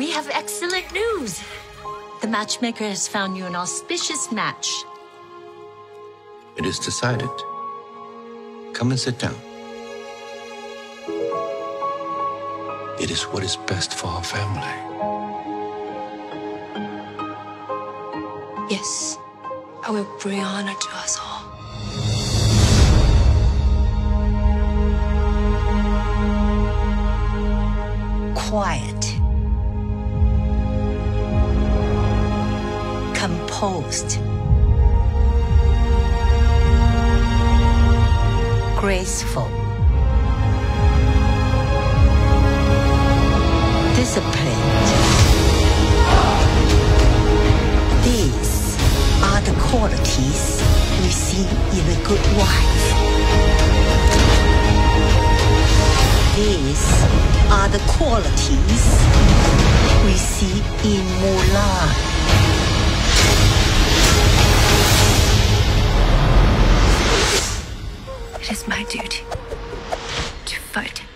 We have excellent news. The matchmaker has found you an auspicious match. It is decided. Come and sit down. It is what is best for our family. Yes, I will bring honor to us all. Quiet. Composed. Graceful. Disciplined. These are the qualities we see in a good wife. These are the qualities we see in Mulan. It is my duty to fight